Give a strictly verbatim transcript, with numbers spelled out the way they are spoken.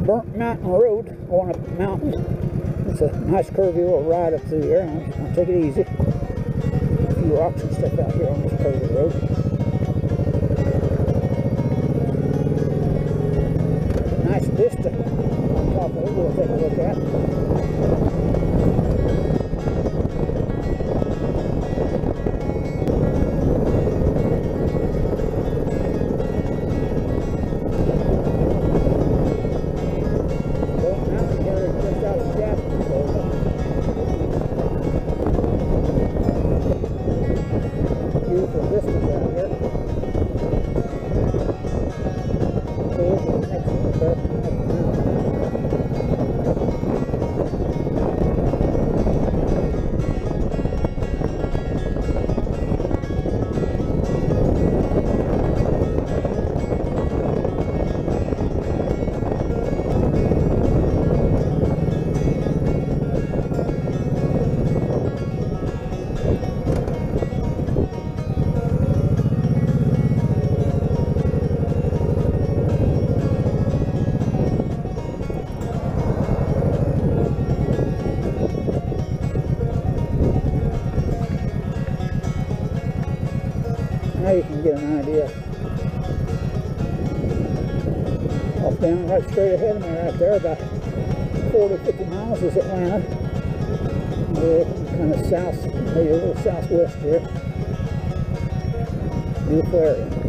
Burnt Mountain Road, going up the mountain. It's a nice curvy little ride up through there. I'm just going to take it easy. A few rocks and stuff out here on this curvy road. Nice vista on top of it. We'll take a look at. Now you can get an idea. Off down right straight ahead of me right there, about forty, fifty miles is Atlanta. We're kind of south, maybe a little southwest here. Beautiful area.